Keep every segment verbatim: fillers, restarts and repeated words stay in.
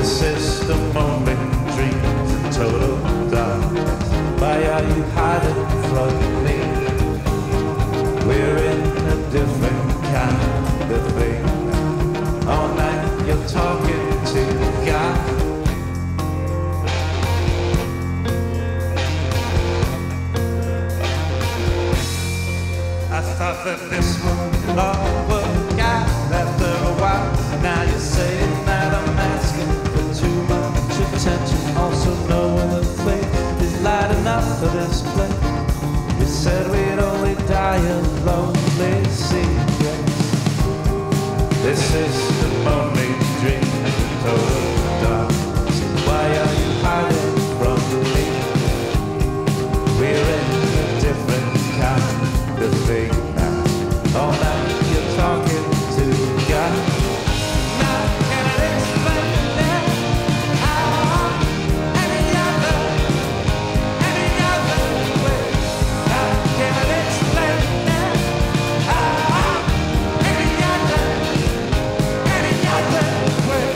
This system only dreams in total darkness. Why are you hiding from me? We're in a different kind of thing. All night you're talking to God. I thought that this would all work out after a while. Now you're saying that I'm asking for too much attention. Also knowing the flame is light enough for this place. You said we'd only die of lonely secrets. This is the only dream in total darkness. Why are you hiding from me? We're in a different kind of thing now. All night you're talking to God. Now can I explain that? How any other, any other way? Now can I explain that? How any other, any other way?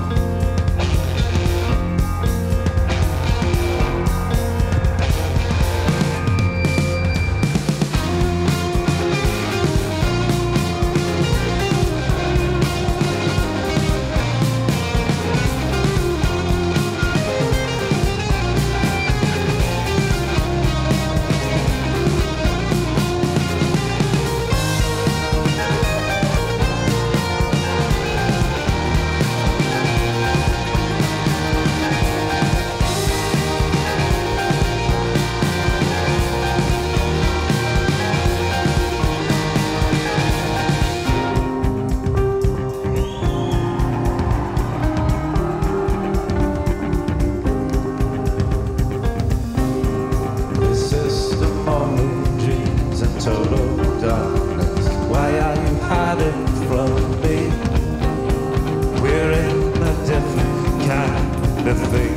Total darkness. Why are you hiding from me? We're in a different kind of thing.